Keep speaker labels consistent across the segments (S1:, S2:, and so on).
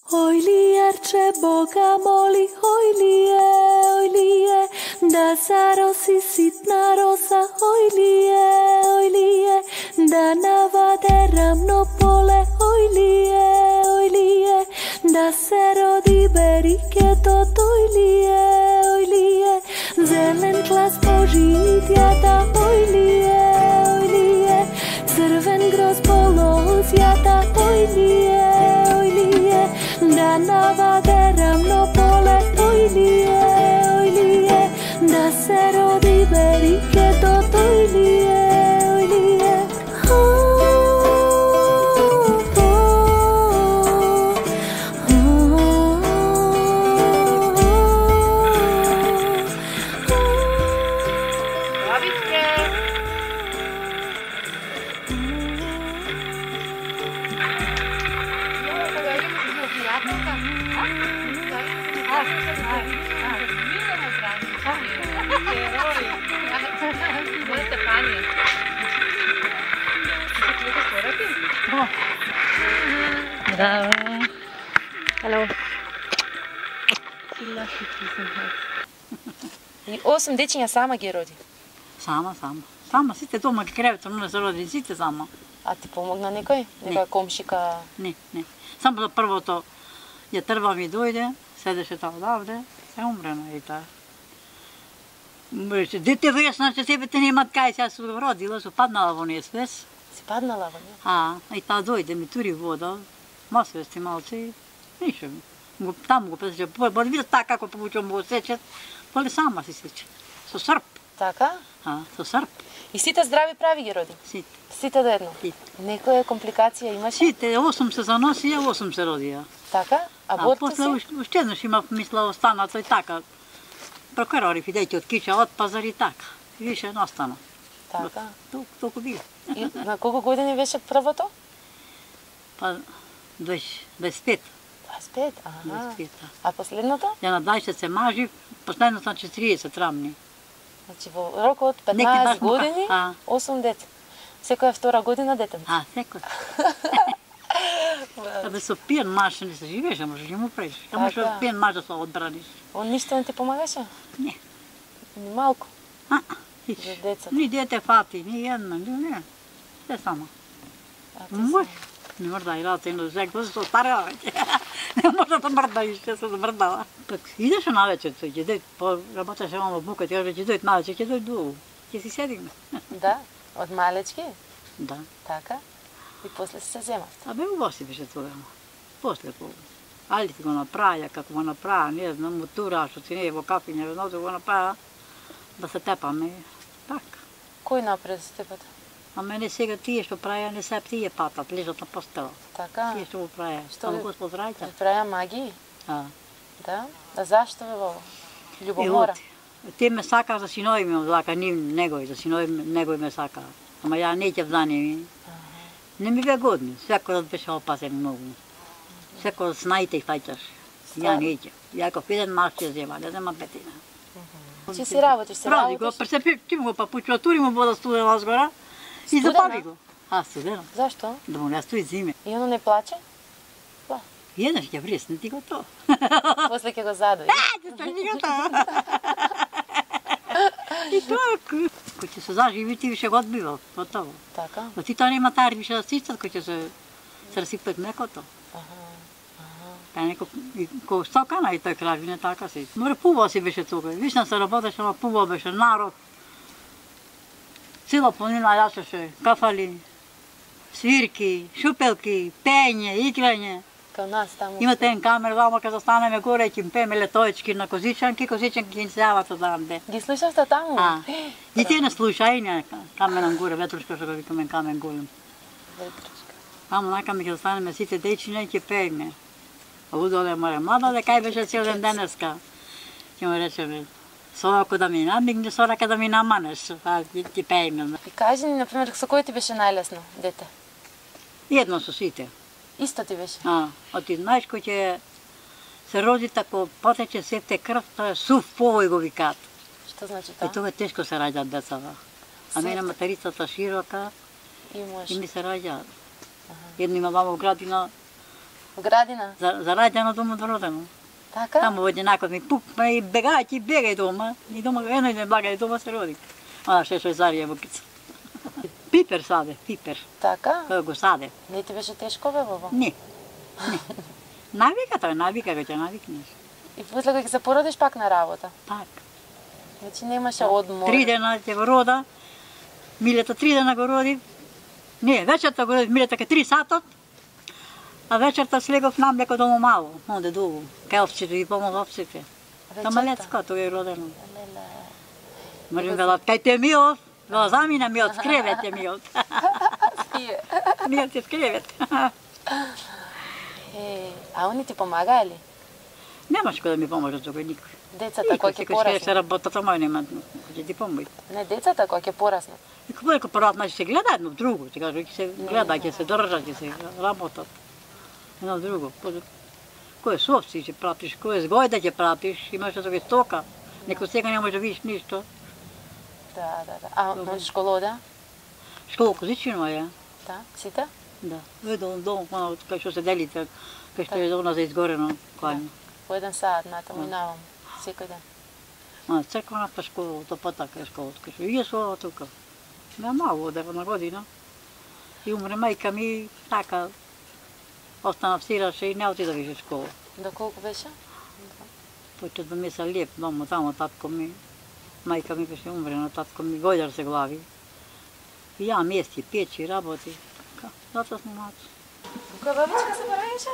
S1: Hojlijerče Boga moli, hojlije, da zarosi sitna rosa, hojlije, da navade ravno pole, hojlije, da se rodi berike to hojlije, zelen klas požitjata, hojlije, crven groz polozjata, hojlije, da navade ravno pole, hojlije, da se rodi berike to hojlije.
S2: Bravo.
S3: Hello. И 8 дечиња сама ги роди?
S2: Сама. Сама, сите дома ги креветом, не се роди, сите сама.
S3: А ти помогна некој? Нека комшика?
S2: Не. Само за првото ја трва ми дојде, седеше таа одавде, се умрена и таа. Дете весна, че тебе те немат кај, сега се родила, се паднала во несвес.
S3: Си паднала во неја?
S2: И таа дојде, ми тури вода, масвести малци, ништо. Таму го песеше, боли видат така како получам го сечет, боли сама си сече. Со срп.
S3: Така?
S2: Со срп.
S3: И сите здрави прави ги роди?
S2: Сите.
S3: Сите до едно?
S2: Сите.
S3: Некоја компликација имаше?
S2: Сите, 8 се заносија, 8 се родија.
S3: Така? Абортот си?
S2: Уште еднаш имав мисла останато и така. Прокурори фидејте од киша, од пазар и така. Више не остана.
S3: Така?
S2: Толку било.
S3: И на колку години беше првото?
S2: Па 25.
S3: 25? Аха. А последното?
S2: Ја на 20 се мажи, последното на 40 рамни.
S3: Значи во рок од 15 години, 8 деца. Секоја втора година детенце.
S2: Секоја. Абе со пиен маж не се живееше, може да му преш. Само што пиен маж да се одбраниш.
S3: Он ништо не ти помагаше?
S2: Не.
S3: Ни малку? За децата?
S2: Ни дете фати, ни една, не. Се само. Мој. Не мрда и рата, но зекла се остарела веќе. Не може да мрда и ще се замрдала. Пак идеше навечер, ќе дојд, работеше во бука, ќе дојд навечер, ќе дојд долу. Ќе си седиме.
S3: Да? Од малечки?
S2: Да.
S3: Така? И после се земавте?
S2: Абе, убаво си беше тогава. После Али ти го направја, како го направја, не знам, мотура, што си не е во кафиња, веднато го направја, да се тепаме. Така.
S3: Кој направи да се тепате?
S2: А мене сега тие што правја, не се тие патат, лежат на постела.
S3: Така?
S2: Тие што го правја.
S3: Што
S2: Господ Рајка.
S3: Ви правја магии? Да? А зашто ве во љубомора?
S2: Те ме сака за синови ми одлака, негови, за синови негови ме сака. Ама ја не ќе за ними. Не ми бе годни, секој да беше опасен многу. Секој да снаите и фајчаш. Ја не ќе. Ја ако еден маж ќе зема, не зема петина.
S3: Ти си работиш,
S2: Ради го, ти му го папучува, тури му вода студена згора и запави го. Студена.
S3: Зашто?
S2: Да му не стои зиме.
S3: И оно не плаче?
S2: Еднаш ќе вресне ти готово.
S3: После ќе го задои.
S2: Ќе стои готово. И така. Кој ќе се заживи, ти више го одбивал, готово.
S3: Така?
S2: Но ти тоа нема тари више да сичат, кој ќе се расипат млекото. Та неко, кој стокана и тој крави, не така си. Море пубаво си беше тука. Вишна се работеше, ама пубаво беше народ. Цела планина јачеше, кафали, свирки, шупелки, пење, играње.
S3: Као нас таму.
S2: Имате еден камер, вама кога застанеме горе, ќе им пееме летоечки на козичанки ќе ни се јават одамде.
S3: Ги слушавте таму?
S2: И тие не слушај, не каменан горе, ветрушка што го викаме камен голем.
S3: Ветрушка.
S2: Таму накаме ќе застанеме сите дечиња и ќе пееме. А удоле море млада, дека кај беше цел ден денеска. Ќе му речеме, сорако да ми намигне, сорака да ми наманеш, ќе пееме.
S3: И кажи ни, например, со кој ти беше најлесно, дете?
S2: Едно со сите.
S3: Исто ти беше?
S2: А ти знаеш кој ќе се роди тако потече севте крв, тоа е сув повој го викаат.
S3: Што значи тоа?
S2: И тоа тешко се раѓаат децата. А мене материцата широка и ми се раѓаат. Едно има мамо градина,
S3: В градина?
S2: За раđeno дома до родено.
S3: Така?
S2: Тамо води накад ми пук, па и бегај дома. И дома, едно и не благај дома се роди. Она ше е Зарија Вукица. Пипер саде, пипер.
S3: Така?
S2: Кој го саде.
S3: Не ти беше тешко, бе, баба?
S2: Не. Навика тој, навика ќе навикнеш.
S3: И после кога ќе се породиш пак на работа?
S2: Пак.
S3: Значи немаше одмор.
S2: 3 дена ќе го рода. Милета 3 дена го роди. Не, вечерта го роди, Милета ке 3 сатот. А вечерта слегов на млеко дома мало, онде долу. Кај овците и помог овците. Тамалецко, тоа е родено.
S3: Леле.
S2: Можем велат, кај те миот, го замина миот, скревет е миот.
S3: Спие.
S2: Миот е скревет.
S3: А они ти помагаа ли?
S2: Немаш кој да ми поможе тој никој.
S3: Децата кои ќе
S2: Секој
S3: пораснат?
S2: се работата мој нема, кој ќе ти помој.
S3: Не, децата кои ќе пораснат.
S2: И кога ќе порат, значи се гледа едно друго, ти кажу, ќе се гледа, ќе се држат, ќе се работат. Едно друго. Кој е со овци ќе пратиш, кој е згојда ќе пратиш, имаш да тој стока. Некој сега не може да видиш ништо.
S3: Да. А можеш школа ода?
S2: Школа Козичино е.
S3: Да, сите?
S2: Да. Ведом дом, кај што се делите, кај што е она за изгорено клајно.
S3: По 1 сат натаму минавам секој ден.
S2: Црквената школа, тоа па така е школата, кај што и со тука. Не малку, на година. И умре мајка ми, така, остана в Сираше и не отида више школа.
S3: До колку беше?
S2: Почет да ми се леп, дома тамо, татко ми. Мајка ми беше умрена, татко ми гојдар се глави. И ја мести, печи, работи. Затоа сме маци.
S3: Која бабичка се правеше?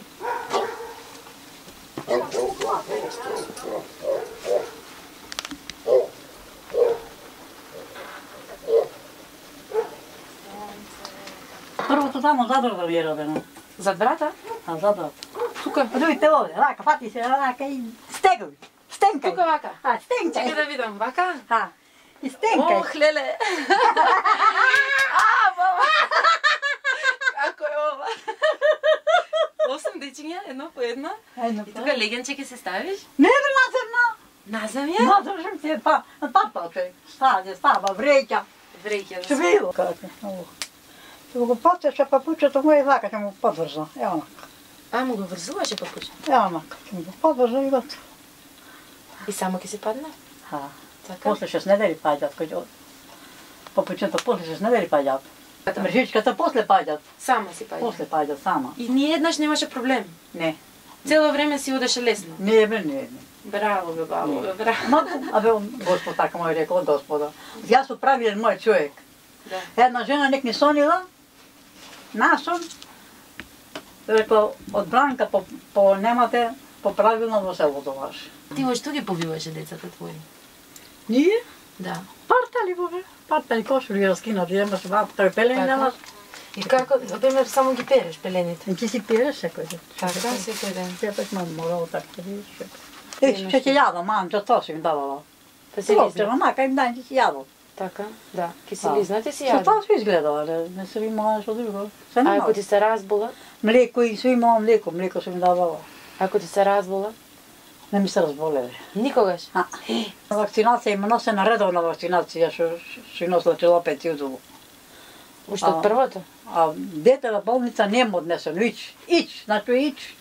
S2: Првото тамо задор ви е родено.
S3: Зад брата?
S2: А задор.
S3: Тука.
S2: Дојте овде, рака, фати се, рака и стегови. Стенкај.
S3: Тука вака.
S2: Стенкај.
S3: Чекај да видам, вака?
S2: И стенкај.
S3: Ох, леле. Баба. Како е ова? 8 дечиња, едно по една. И тука легенче ќе се ставиш?
S2: Не, бе, наземна.
S3: Наземја?
S2: Наземна се, папа, става, вреќа.
S3: Вреќа.
S2: Што било? Како? Ќе го потеша папучето мој вака, ќе му подврза. Ево нака.
S3: А, му го врзуваше папуче?
S2: Ево нака, ќе му го подврза и готово.
S3: И само ќе се падне? Така?
S2: После 6 недели паѓат, папучето после 6 недели паѓат. Мрежичката после паѓат.
S3: Сама си паѓа?
S2: После паѓат сама.
S3: И ни еднаш немаше проблем?
S2: Не.
S3: Цело време си одеше лесно?
S2: Не, бе, не.
S3: Браво, бе, бабо, бе, браво.
S2: Абе, Господ така му е рекол, Господа. Јас сум правилен мој човек.
S3: Да.
S2: Една жена нек ни сонила, насон, рекол, од Бранка по немате, по правилно во селото ваше.
S3: Ти во што ги побиваше децата твои?
S2: Ние?
S3: Да.
S2: Партали бе, партали кошули раскинати, имаш вапта и пелени немаш.
S3: И како, например, само ги переш пелените?
S2: И ти си переш секој ден.
S3: Така, секој ден.
S2: Сепак морало така да видиш. Што ќе јадам, мамче, тоа си им давала.
S3: Па се лизна?
S2: Мака им дај, ќе јадам.
S3: Така, да. Ке си лизна, ти си
S2: Со
S3: јадам.
S2: тоа се изгледала, не се имала нешто друго. Се
S3: А
S2: немала.
S3: ако ти се разбола?
S2: Млеко и се имала млеко, млеко се им давала.
S3: Ако ти се разбола?
S2: Не ми се разболеле.
S3: Никогаш?
S2: Вакцинација има носена редовна вакцинација, што носила челопет и удово.
S3: Уште од првото?
S2: А дете на болница нема однесено, ич, значи ич.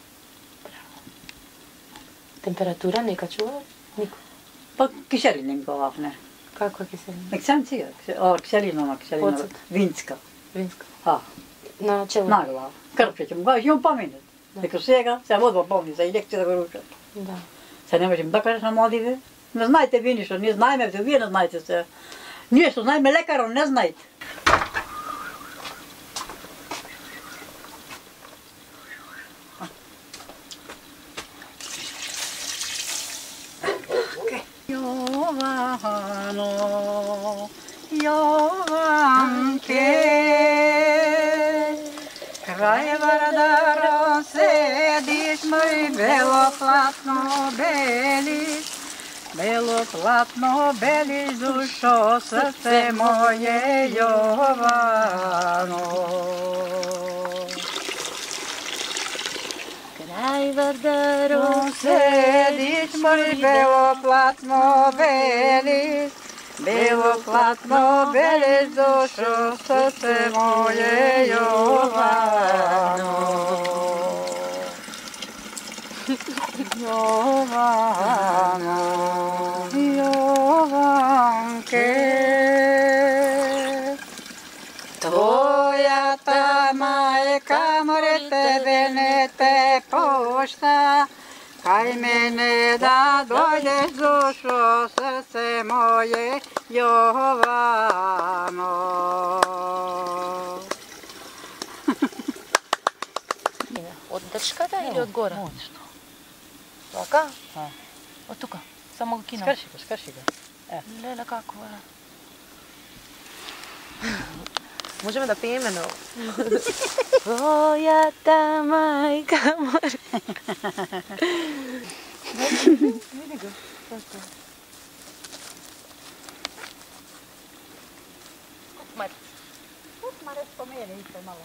S3: Температура не качува? Нико.
S2: Па киселина им глав, не.
S3: Каква киселина?
S2: Ксенција, киселина,
S3: Оцет.
S2: винска.
S3: Винска.
S2: На
S3: На чело?
S2: глава. Крпче ќе му кажеш, имам поминет. Дека сега се водва болница и лекција да го ручат.
S3: Да.
S2: Се не можем да кажеш на младите. Не знаете ви ништо, ние знаеме, вие не знаете се. Ние што знаеме лекарот, не знаете. Јовано, Јованке, крај вардарон седиш, мој бело платно белиш, бело платно белиш, душо, срце моје Јовано.
S3: Крај вардарон
S2: седиш, мој бело платно белиш, бело платно белиш, душо, срце моје Јовано. majka, more tebe ne te pušta. Kaj mene da dođeš dušo, srce moje Jovano.
S3: Од дршката или од гора? Вака? Од тука? Само го кинам?
S2: Скрши го.
S3: Леле, како е? Можеме да пееме на Твојата мајка море. Види го.
S2: Маре спомени исто мало.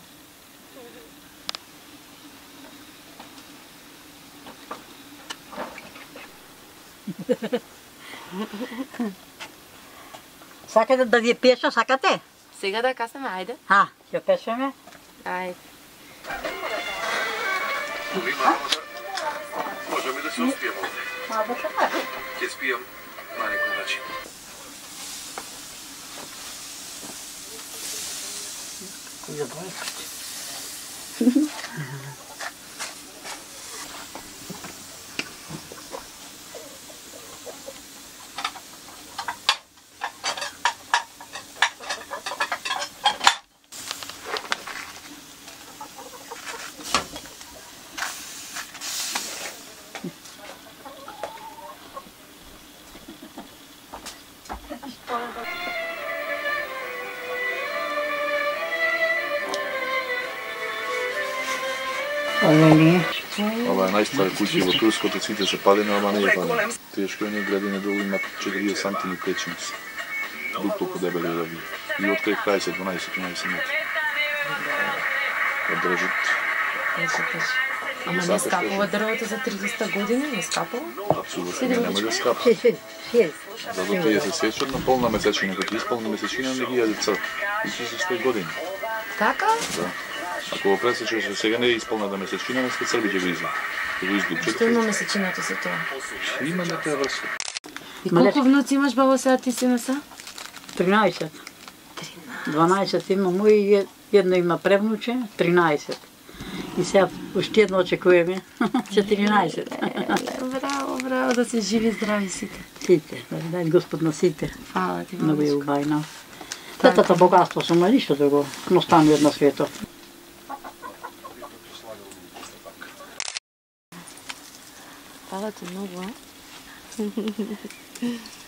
S2: Сакате да ви пеша, сакате?
S3: Сега да касаме, ајде.
S2: Ќе пешеме.
S3: Ајде.
S4: Можеме да се успијаме овде. Ќе спијам на некој начин. Ова е најстара куќа во Турското, сите се падени, ама не е падени. Тие што не градине долу имат 40 сантими печеници. Дупло подебели да ви. И од кај крај се 12-13 метри. Да држат.
S3: Ама не скапува дрвото за 300 години? Не скапува?
S4: Апсолутно не може да скапа. Зато тие се сечат на полна месечина, като исполни месечина не ги јаде црв. И се 100 години.
S3: Така?
S4: Да. Ако го пресечеш за сега не е исполната месечина, не сте црви ќе го излезе. Ќе го излучите.
S3: Што има месечината со тоа?
S4: Има некоја врска.
S3: И колку внуци имаш, бабо, сега ти си са?
S2: 13. 12 има мој и едно има превнуче, 13. И сега уште едно очекуваме, 14.
S3: Браво, браво, да се живи здрави сите.
S2: Сите, да дај Господ на сите.
S3: Фала ти,
S2: Многу е
S3: бабичко.
S2: убајна. Тетата богатство сум, ништо друго, но останува на светот.
S3: Фала ти многу, а?